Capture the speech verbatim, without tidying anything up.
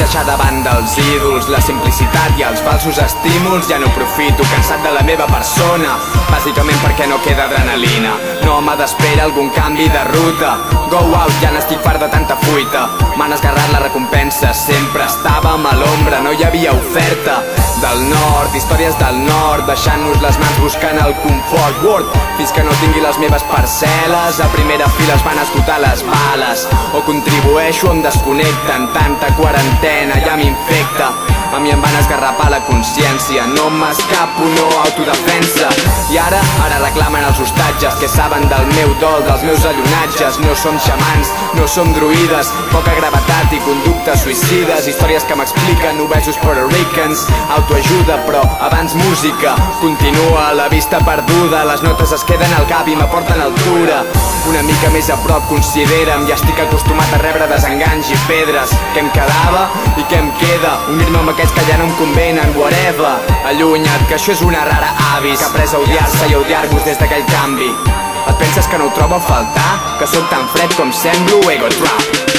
deixar de banda els ídols, la simplicitat i els falsos estímuls. Ja no profito, cansat de la meva persona, bàsicament perquè no queda adrenalina. No m'ha d'espera algun canvi de ruta. Go out, ja n'estic fart de tanta fuita. M'han esgarrat la recompensa, sempre estàvem a l'ombra, no hi havia oferta. Del nord, històries del nord, deixant-nos les mans buscant el confort. Word, fins que no tingui les meves parcel·les, a primera fila es van esgotar les bales. O contribueixo o em desconnecten, tanta quarantena ja m'infecta. A mi em van esgarrapar la consciència, no m'escapo, no autodefensa. I ara, ara reclamen els hostatges que saben del meu dol, dels meus allonatges. No som xamans, no som druides, poca gravetat i conductes suïcides. Històries que m'expliquen obesos Puerto Ricans. Autoajuda però abans música. Continua la vista perduda, les notes es queden al cap i m'aporten altura. Una mica més a prop, considera'm, ja estic acostumat a rebre desenganys i pedres. Què em quedava i què em queda? Unir-me amb aquests que ja no em convenen, whatever. Allunya't, que això és una rara avis, que ha après a odiar-se i a odiar-vos des d'aquell canvi. Et penses que no ho trobo a faltar? Que sóc tan fred com semblo? Ego trap.